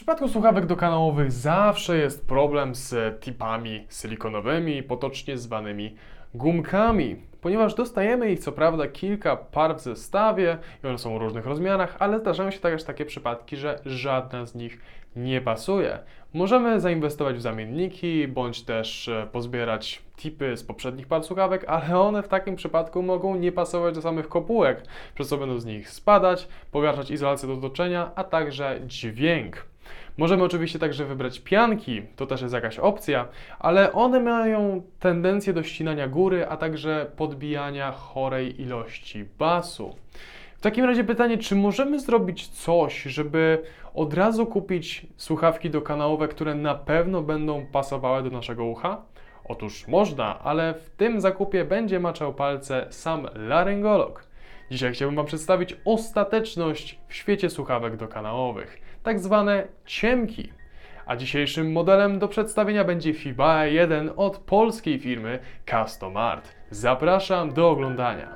przypadku słuchawek dokanałowych zawsze jest problem z tipami silikonowymi, potocznie zwanymi gumkami, ponieważ dostajemy ich co prawda kilka par w zestawie i one są w różnych rozmiarach, ale zdarzają się też takie przypadki, że żadna z nich nie pasuje. Możemy zainwestować w zamienniki, bądź też pozbierać tipy z poprzednich par słuchawek, ale one w takim przypadku mogą nie pasować do samych kopułek, przez co będą z nich spadać, pogarszać izolację do otoczenia, a także dźwięk. Możemy oczywiście także wybrać pianki, to też jest jakaś opcja, ale one mają tendencję do ścinania góry, a także podbijania chorej ilości basu. W takim razie pytanie, czy możemy zrobić coś, żeby od razu kupić słuchawki dokanałowe, które na pewno będą pasowały do naszego ucha? Otóż można, ale w tym zakupie będzie maczał palce sam laryngolog. Dzisiaj chciałbym Wam przedstawić ostateczność w świecie słuchawek dokanałowych, tak zwane ciemki. A dzisiejszym modelem do przedstawienia będzie Fibae 1 od polskiej firmy Custom Art. Zapraszam do oglądania.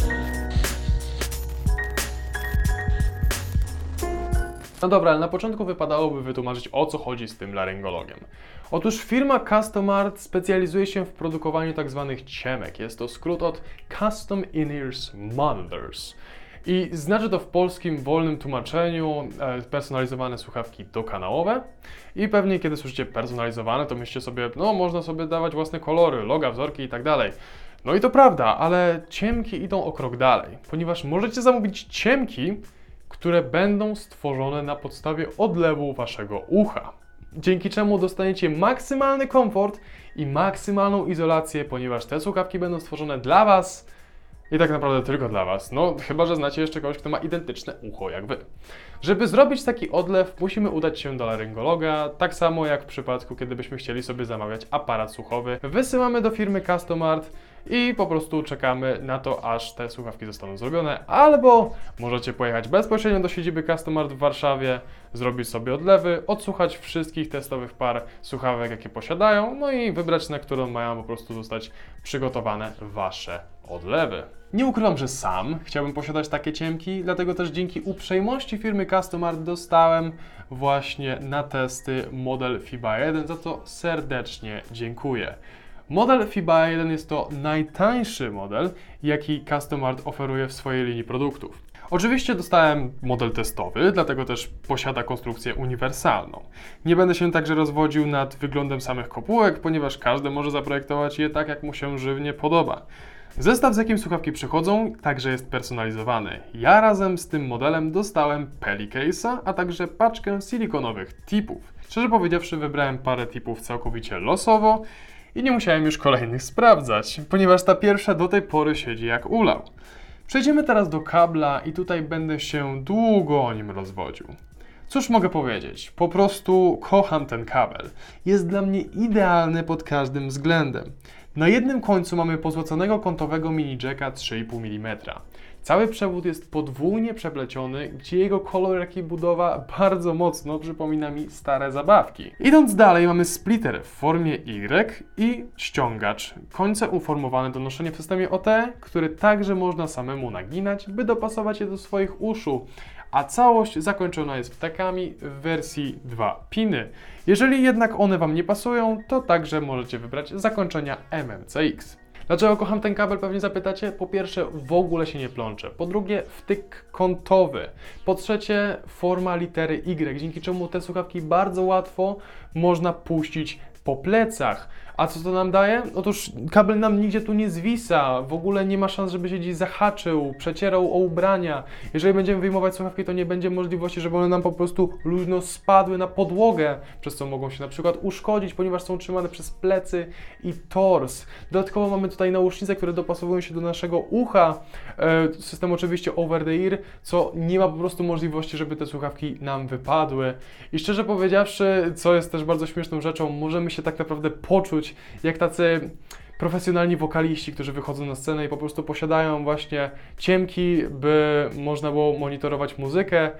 No dobra, ale na początku wypadałoby wytłumaczyć, o co chodzi z tym laryngologiem. Otóż firma Custom Art specjalizuje się w produkowaniu tzw. ciemek. Jest to skrót od Custom In-Ears Monitors. I znaczy to w polskim wolnym tłumaczeniu personalizowane słuchawki dokanałowe. I pewnie kiedy słyszycie personalizowane, to myślicie sobie, no można sobie dawać własne kolory, loga, wzorki i tak dalej. No i to prawda, ale ciemki idą o krok dalej, ponieważ możecie zamówić ciemki, które będą stworzone na podstawie odlewu waszego ucha. Dzięki czemu dostaniecie maksymalny komfort i maksymalną izolację, ponieważ te słuchawki będą stworzone dla was i tak naprawdę tylko dla was. No, chyba że znacie jeszcze kogoś, kto ma identyczne ucho jak wy. Żeby zrobić taki odlew, musimy udać się do laryngologa, tak samo jak w przypadku, kiedy byśmy chcieli sobie zamawiać aparat słuchowy. Wysyłamy do firmy Custom Art i po prostu czekamy na to, aż te słuchawki zostaną zrobione, albo możecie pojechać bezpośrednio do siedziby Custom Art w Warszawie, zrobić sobie odlewy, odsłuchać wszystkich testowych par słuchawek, jakie posiadają, no i wybrać, na którą mają po prostu zostać przygotowane wasze odlewy. Nie ukrywam, że sam chciałbym posiadać takie ciemki, dlatego też dzięki uprzejmości firmy Custom Art dostałem właśnie na testy model Fibae 1, za co serdecznie dziękuję. Model Fibae 1 jest to najtańszy model, jaki Custom Art oferuje w swojej linii produktów. Oczywiście dostałem model testowy, dlatego też posiada konstrukcję uniwersalną. Nie będę się także rozwodził nad wyglądem samych kopułek, ponieważ każdy może zaprojektować je tak, jak mu się żywnie podoba. Zestaw, z jakim słuchawki przychodzą, także jest personalizowany. Ja razem z tym modelem dostałem Pelicase'a, a także paczkę silikonowych tipów. Szczerze powiedziawszy, wybrałem parę tipów całkowicie losowo i nie musiałem już kolejnych sprawdzać, ponieważ ta pierwsza do tej pory siedzi jak ulał. Przejdziemy teraz do kabla i tutaj będę się długo o nim rozwodził. Cóż mogę powiedzieć? Po prostu kocham ten kabel. Jest dla mnie idealny pod każdym względem. Na jednym końcu mamy pozłoconego kątowego mini jacka 3,5 mm. Cały przewód jest podwójnie przepleciony, gdzie jego kolor, jak i budowa bardzo mocno przypomina mi stare zabawki. Idąc dalej, mamy splitter w formie Y i ściągacz, końce uformowane do noszenia w systemie OT, który także można samemu naginać, by dopasować je do swoich uszu, a całość zakończona jest wtakami w wersji 2 piny. Jeżeli jednak one Wam nie pasują, to także możecie wybrać zakończenia MMCX. Dlaczego kocham ten kabel, pewnie zapytacie? Po pierwsze, w ogóle się nie plącze. Po drugie, wtyk kątowy. Po trzecie, forma litery Y, dzięki czemu te słuchawki bardzo łatwo można puścić po plecach. A co to nam daje? Otóż kabel nam nigdzie tu nie zwisa, w ogóle nie ma szans, żeby się gdzieś zahaczył, przecierał o ubrania. Jeżeli będziemy wyjmować słuchawki, to nie będzie możliwości, żeby one nam po prostu luźno spadły na podłogę, przez co mogą się na przykład uszkodzić, ponieważ są trzymane przez plecy i tors. Dodatkowo mamy tutaj nausznice, które dopasowują się do naszego ucha. System oczywiście over the ear, co nie ma po prostu możliwości, żeby te słuchawki nam wypadły. I szczerze powiedziawszy, co jest też bardzo śmieszną rzeczą, możemy się tak naprawdę poczuć jak tacy profesjonalni wokaliści, którzy wychodzą na scenę i po prostu posiadają właśnie ciemki, by można było monitorować muzykę.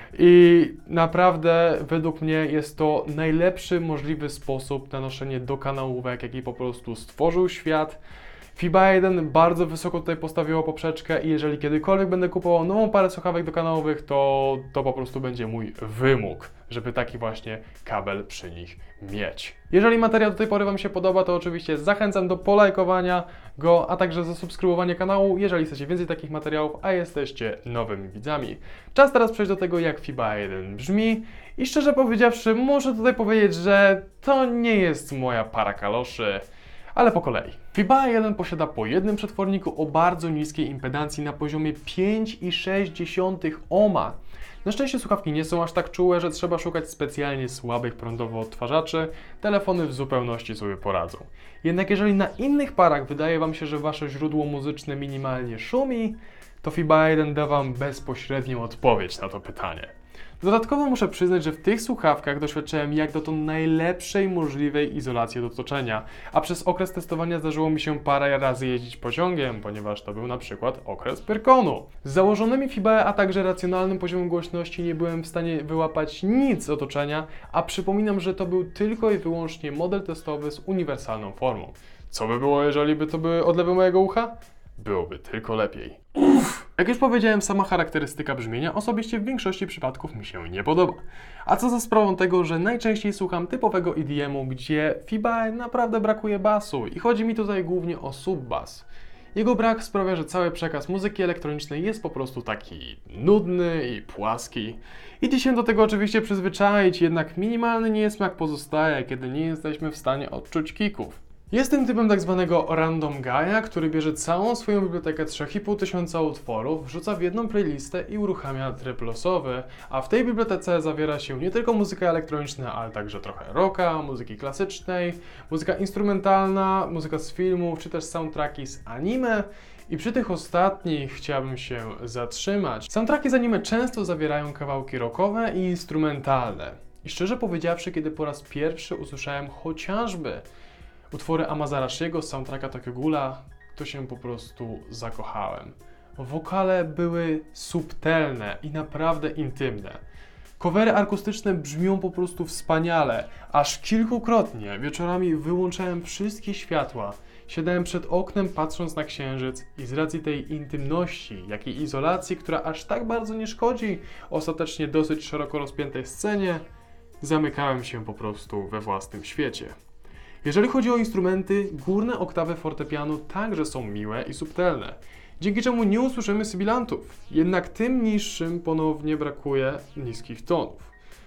I naprawdę według mnie jest to najlepszy możliwy sposób na noszenie dokanałówek, jaki po prostu stworzył świat. FIBA 1 bardzo wysoko tutaj postawiło poprzeczkę i jeżeli kiedykolwiek będę kupował nową parę słuchawek dokanałowych, to po prostu będzie mój wymóg, żeby taki właśnie kabel przy nich mieć. Jeżeli materiał do tej pory Wam się podoba, to oczywiście zachęcam do polajkowania go, a także zasubskrybowania kanału, jeżeli chcecie więcej takich materiałów, a jesteście nowymi widzami. Czas teraz przejść do tego, jak FIBA 1 brzmi i szczerze powiedziawszy, muszę tutaj powiedzieć, że to nie jest moja para kaloszy. Ale po kolei. FIBA 1 posiada po jednym przetworniku o bardzo niskiej impedancji na poziomie 5,6 ohma. Na szczęście słuchawki nie są aż tak czułe, że trzeba szukać specjalnie słabych prądowo odtwarzaczy, telefony w zupełności sobie poradzą. Jednak jeżeli na innych parach wydaje Wam się, że Wasze źródło muzyczne minimalnie szumi, to FIBA 1 da Wam bezpośrednią odpowiedź na to pytanie. Dodatkowo muszę przyznać, że w tych słuchawkach doświadczyłem jak dotąd najlepszej możliwej izolacji od otoczenia, a przez okres testowania zdarzyło mi się parę razy jeździć pociągiem, ponieważ to był na przykład okres Pyrkonu. Z założonymi FIBA, a także racjonalnym poziomem głośności nie byłem w stanie wyłapać nic z otoczenia, a przypominam, że to był tylko i wyłącznie model testowy z uniwersalną formą. Co by było, jeżeli by to były odlewy mojego ucha? Byłoby tylko lepiej. Jak już powiedziałem, sama charakterystyka brzmienia osobiście w większości przypadków mi się nie podoba. A co za sprawą tego, że najczęściej słucham typowego EDM-u, gdzie FIBA naprawdę brakuje basu i chodzi mi tutaj głównie o sub-bass. Jego brak sprawia, że cały przekaz muzyki elektronicznej jest po prostu taki nudny i płaski. Idzie się do tego oczywiście przyzwyczaić, jednak minimalny niesmak pozostaje, kiedy nie jesteśmy w stanie odczuć kików. Jestem typem tak zwanego random guy'a, który bierze całą swoją bibliotekę 3500 utworów, wrzuca w jedną playlistę i uruchamia tryb losowy, a w tej bibliotece zawiera się nie tylko muzyka elektroniczna, ale także trochę rocka, muzyki klasycznej, muzyka instrumentalna, muzyka z filmów, czy też soundtracki z anime. I przy tych ostatnich chciałbym się zatrzymać. Soundtracki z anime często zawierają kawałki rockowe i instrumentalne. I szczerze powiedziawszy, kiedy po raz pierwszy usłyszałem chociażby utwory Amazarashiego z soundtracka Tokyo Ghoula, to się po prostu zakochałem. Wokale były subtelne i naprawdę intymne. Covery akustyczne brzmią po prostu wspaniale, aż kilkukrotnie wieczorami wyłączałem wszystkie światła, siadałem przed oknem patrząc na księżyc i z racji tej intymności, jak i izolacji, która aż tak bardzo nie szkodzi ostatecznie dosyć szeroko rozpiętej scenie, zamykałem się po prostu we własnym świecie. Jeżeli chodzi o instrumenty, górne oktawy fortepianu także są miłe i subtelne, dzięki czemu nie usłyszymy sybilantów, jednak tym niższym ponownie brakuje niskich tonów.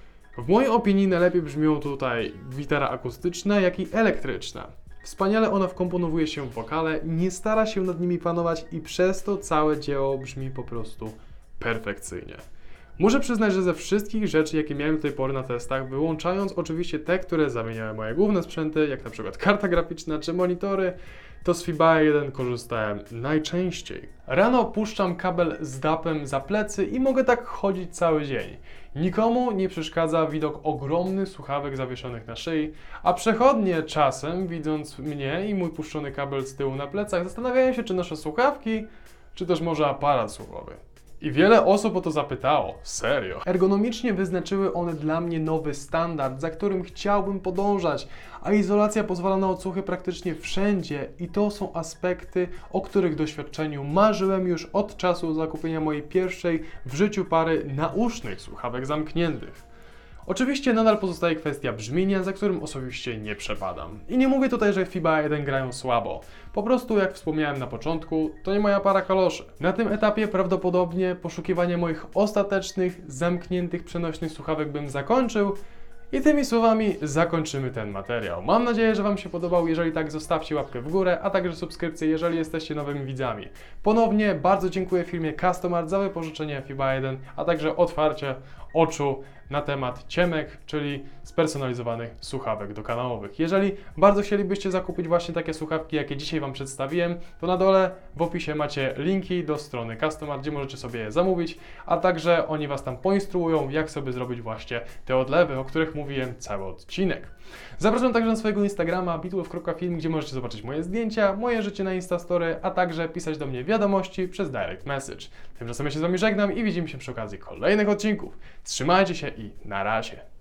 W mojej opinii najlepiej brzmią tutaj gitara akustyczna, jak i elektryczna. Wspaniale ona wkomponowuje się w wokale, nie stara się nad nimi panować i przez to całe dzieło brzmi po prostu perfekcyjnie. Muszę przyznać, że ze wszystkich rzeczy, jakie miałem do tej pory na testach, wyłączając oczywiście te, które zamieniały moje główne sprzęty, jak na przykład karta graficzna czy monitory, to z FIBA 1 korzystałem najczęściej. Rano puszczam kabel z DAP-em za plecy i mogę tak chodzić cały dzień. Nikomu nie przeszkadza widok ogromnych słuchawek zawieszonych na szyi, a przechodnie czasem, widząc mnie i mój puszczony kabel z tyłu na plecach, zastanawiają się, czy noszę słuchawki, czy też może aparat słuchowy. I wiele osób o to zapytało, serio. Ergonomicznie wyznaczyły one dla mnie nowy standard, za którym chciałbym podążać, a izolacja pozwala na odsłuchy praktycznie wszędzie i to są aspekty, o których doświadczeniu marzyłem już od czasu zakupienia mojej pierwszej w życiu pary nausznych słuchawek zamkniętych. Oczywiście nadal pozostaje kwestia brzmienia, za którym osobiście nie przepadam. I nie mówię tutaj, że FIBA 1 grają słabo. Po prostu, jak wspomniałem na początku, to nie moja para kaloszy. Na tym etapie prawdopodobnie poszukiwanie moich ostatecznych, zamkniętych, przenośnych słuchawek bym zakończył. I tymi słowami zakończymy ten materiał. Mam nadzieję, że Wam się podobał. Jeżeli tak, zostawcie łapkę w górę, a także subskrypcję, jeżeli jesteście nowymi widzami. Ponownie bardzo dziękuję firmie Customart za wypożyczenie FIBA 1, a także otwarcie oczu na temat ciemek, czyli spersonalizowanych słuchawek dokanałowych. Jeżeli bardzo chcielibyście zakupić właśnie takie słuchawki, jakie dzisiaj Wam przedstawiłem, to na dole w opisie macie linki do strony Customart, gdzie możecie sobie je zamówić, a także oni Was tam poinstruują, jak sobie zrobić właśnie te odlewy, o których mówiłem cały odcinek. Zapraszam także na swojego Instagrama bitwolf.film, gdzie możecie zobaczyć moje zdjęcia, moje życie na Instastory, a także pisać do mnie wiadomości przez direct message. Tymczasem ja się z Wami żegnam i widzimy się przy okazji kolejnych odcinków. Trzymajcie się i na razie.